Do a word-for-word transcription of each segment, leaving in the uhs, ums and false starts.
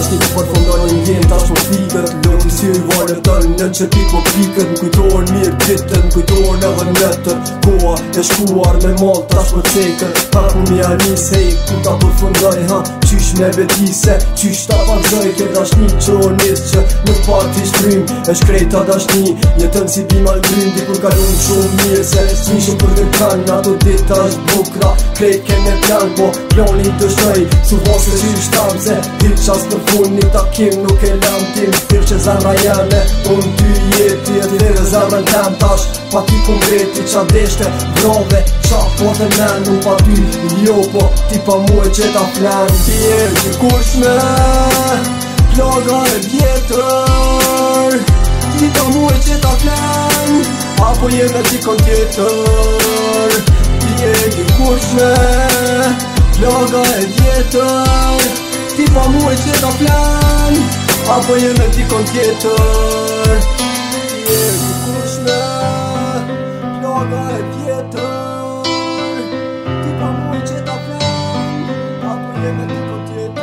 Tash një të përfundon një ndjen tash më fikët Loti si i valë tënë në që pik më pikët Më kujtojnë mirë ditën, më kujtojnë edhe nëtën Koa e shkuar me mal tash më cekën Ha ku mi anis hej ku ta përfundoj ha Qysh me betise, qysh ta pazoj Ke dashni që o nis që nuk pati shtrym E shkrejta dashni jetën si bima l'grym Dikur kalun shumë mirë se smishëm për në kanë Ato dita është bukra krejt keme plan Po plani dëshoj su vase që i shtam Se hit qas në fund një takim nuk e lam Tim thirë që zemra jeme unë ty jeti E thirë zemrën tem tash pa ty konkreti qa deshte brave Qa po dhe men unë pa ty jo po ti pa mu e që ta flen Ti e që kush me plaga e vjetër Ti pa mu e që ta flen Apo jeme ti kon tjetër Ti e një kush me plaga e vjetër Ti pa mu e që ta flen Apo jeme ti kon tjetër Ti e një kush me plaga e vjetër Ti pa mu e që ta flen Apo jeme ti kon tjetër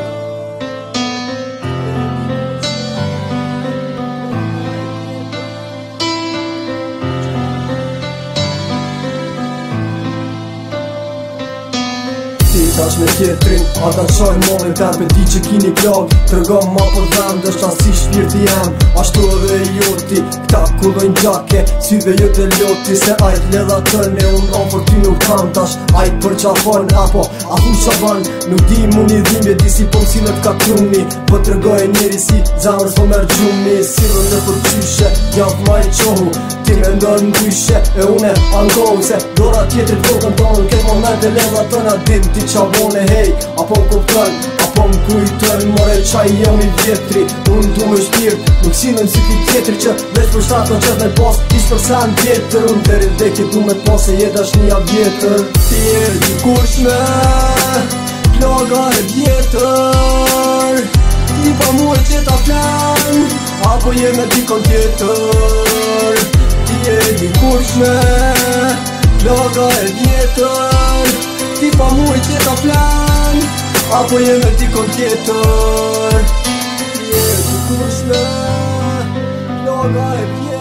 Tash me tjetrin, ata qajnë molin tem Pe di që kini plag, tërgam ma për vend është asi shpirti jem Ashtu edhe e joti, këta kullojnë gjake Syve jët e loti, se ajt ledha tërne Unë ofër ty nuk kam tash, ajt për qa fan Apo, a hu qa ban, nuk di mu një dhimje Disi po mësimet ka trumni Po tërgoj e njeri si, zamrës po merë gjumi Sirën në për qyshe, javë ma i qohu Ti me ndërë në dyshe, e une angohu Se dora tjetrit vokën tonë Këtë moment e ledha tërna dim ti qa bone hej Apo më kuptën, apo më kujtën More qaj jam i vjetri Unë du me shpirt Nuk sinën si pi tjetri që Veç për shtatë në qëtë me pas Ish për sen vjetër Unë deri vdekje du me pas E jetë është një vjetër Ti e një kush me plaga e vjetër Ti pa mu e që ta flen Apo jeme ti kon tjetër Ti e një kush me plaga e vjetër Ti pa mu e që ta flen Apo jeme ti kon tjetër Ti e një kush me plaga e vjetër